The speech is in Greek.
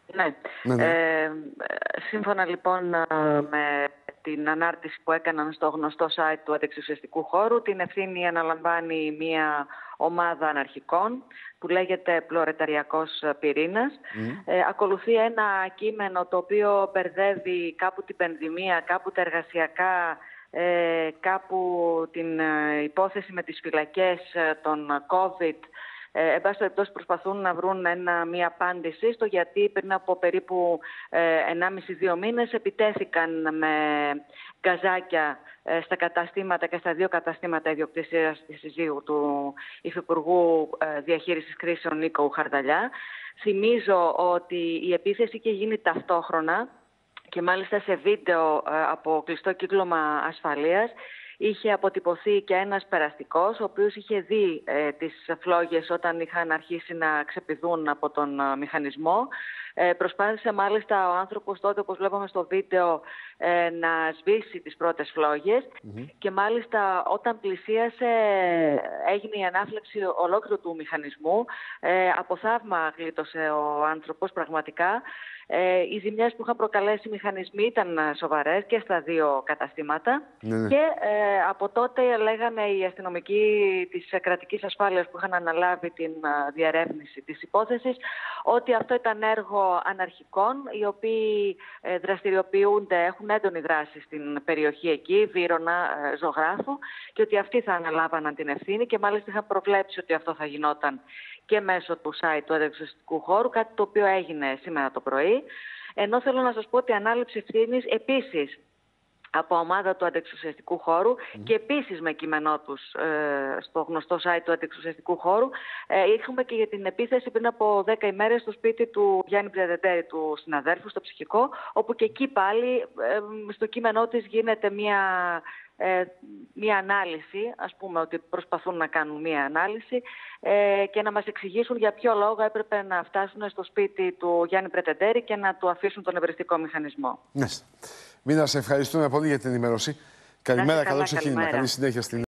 Ναι. Ναι, ναι. Σύμφωνα λοιπόν με την ανάρτηση που έκαναν στο γνωστό site του αντεξουσιαστικού χώρου, την ευθύνη αναλαμβάνει μια ομάδα αναρχικών που λέγεται Πλωρεταριακός Πυρήνας. Ακολουθεί ένα κείμενο το οποίο μπερδεύει κάπου την πανδημία, κάπου τα εργασιακά, κάπου την υπόθεση με τις φυλακές, των COVID. Εν πάση περιπτώσει προσπαθούν να βρουν μία απάντηση στο γιατί πριν από περίπου 1,5-2 μήνες επιτέθηκαν με γκαζάκια στα καταστήματα και στα 2 καταστήματα ιδιοκτησίας της συζύγου του Υφυπουργού Διαχείρισης Κρίσεων Νίκου Χαρδαλιά. Θυμίζω ότι η επίθεση είχε γίνει ταυτόχρονα και μάλιστα σε βίντεο από κλειστό κύκλωμα ασφαλείας. Είχε αποτυπωθεί και ένας περαστικός, ο οποίος είχε δει τις φλόγες όταν είχαν αρχίσει να ξεπηδούν από τον μηχανισμό. Προσπάθησε μάλιστα ο άνθρωπος τότε, όπως βλέπαμε στο βίντεο, να σβήσει τις πρώτες φλόγες και μάλιστα όταν πλησίασε έγινε η ανάφλεξη ολόκληρου του μηχανισμού. Από θαύμα γλίτωσε ο άνθρωπος πραγματικά. Οι ζημιές που είχαν προκαλέσει οι μηχανισμοί ήταν σοβαρές και στα 2 καταστήματα. Και από τότε λέγανε οι αστυνομικοί της κρατικής ασφάλειας που είχαν αναλάβει την διερεύνηση της υπόθεσης ότι αυτό ήταν έργο αναρχικών, οι οποίοι δραστηριοποιούνται, έχουν έντονη δράση στην περιοχή εκεί, Βύρωνα, Ζωγράφου, και ότι αυτοί θα αναλάβαναν την ευθύνη και μάλιστα είχαν προβλέψει ότι αυτό θα γινόταν και μέσω του site του αντεξουσιαστικού χώρου, κάτι το οποίο έγινε σήμερα το πρωί. Ενώ θέλω να σας πω ότι η ανάληψη ευθύνης επίσης από ομάδα του αντεξουσιαστικού χώρου και επίσης με κείμενό τους στο γνωστό site του αντεξουσιαστικού χώρου. Είχαμε και για την επίθεση πριν από 10 ημέρες στο σπίτι του Γιάννη Πρετεντέρη, του συναδέρφου, στο ψυχικό, όπου και εκεί πάλι στο κείμενό της γίνεται μία ανάλυση, ας πούμε ότι προσπαθούν να κάνουν μία ανάλυση και να μας εξηγήσουν για ποιο λόγο έπρεπε να φτάσουν στο σπίτι του Γιάννη Πρετεντέρη και να του αφήσουν τον ευριστικό μηχανισμό. Μίνα, σε ευχαριστούμε πολύ για την ενημέρωση. Καλημέρα, καλό ξεκίνημα. Καλή συνέχεια στην